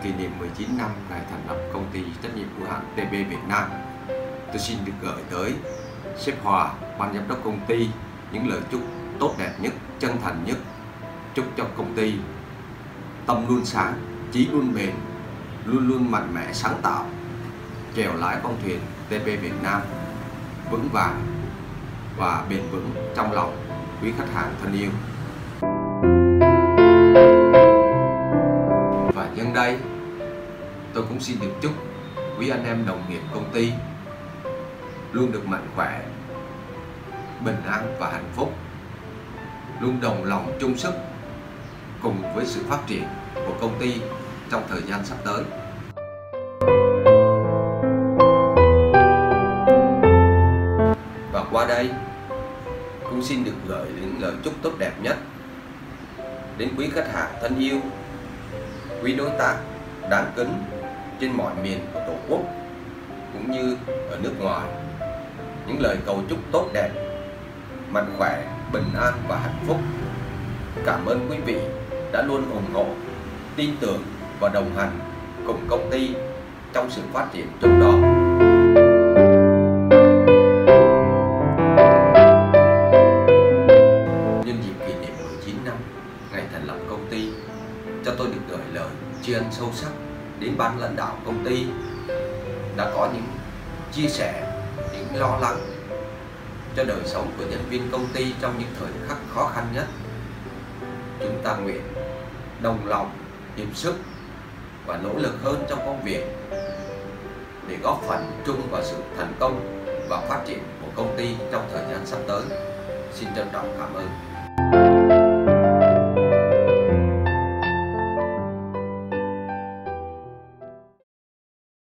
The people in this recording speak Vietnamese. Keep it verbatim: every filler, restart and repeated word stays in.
kỷ niệm mười chín năm ngày thành lập công ty trách nhiệm hữu hạn tê bê Việt Nam, tôi xin được gửi tới sếp Hòa, ban giám đốc công ty những lời chúc tốt đẹp nhất, chân thành nhất. Chúc cho công ty tâm luôn sáng, chí luôn bền, luôn luôn mạnh mẽ sáng tạo, chèo lái con thuyền tê bê Việt Nam vững vàng và bền vững trong lòng quý khách hàng thân yêu. Và nhân đây, tôi cũng xin được chúc quý anh em đồng nghiệp công ty luôn được mạnh khỏe, bình an và hạnh phúc, luôn đồng lòng chung sức cùng với sự phát triển của công ty trong thời gian sắp tới. Và qua đây cũng xin được gửi những lời chúc tốt đẹp nhất đến quý khách hàng thân yêu, quý đối tác đáng kính trên mọi miền của Tổ quốc cũng như ở nước ngoài. Những lời cầu chúc tốt đẹp, mạnh khỏe, bình an và hạnh phúc. Cảm ơn quý vị đã luôn ủng hộ, tin tưởng và đồng hành cùng công ty trong sự phát triển chung đó. Nhân dịp kỷ niệm mười chín năm ngày thành lập công ty, cho tôi được gửi lời tri ân sâu sắc đến ban lãnh đạo công ty đã có những chia sẻ, những lo lắng cho đời sống của nhân viên công ty trong những thời khắc khó khăn nhất. Chúng ta nguyện đồng lòng, hiệp sức và nỗ lực hơn trong công việc để góp phần chung vào sự thành công và phát triển của công ty trong thời gian sắp tới. Xin trân trọng cảm ơn.